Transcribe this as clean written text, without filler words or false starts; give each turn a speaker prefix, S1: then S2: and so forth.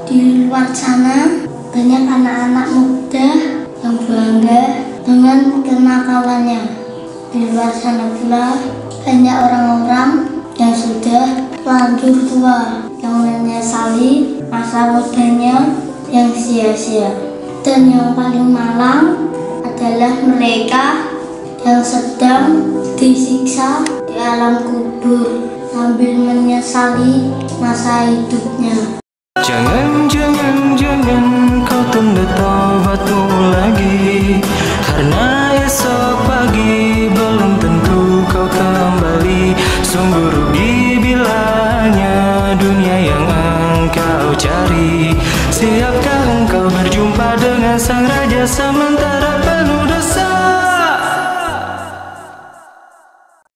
S1: Di luar sana banyak anak-anak muda yang bangga dengan kenakalannya. Di luar sana pula banyak orang-orang yang sudah lanjut tua yang menyesali masa mudanya yang sia-sia. Dan yang paling malang adalah mereka yang sedang disiksa di alam kubur sambil menyesali masa hidupnya.
S2: Jangan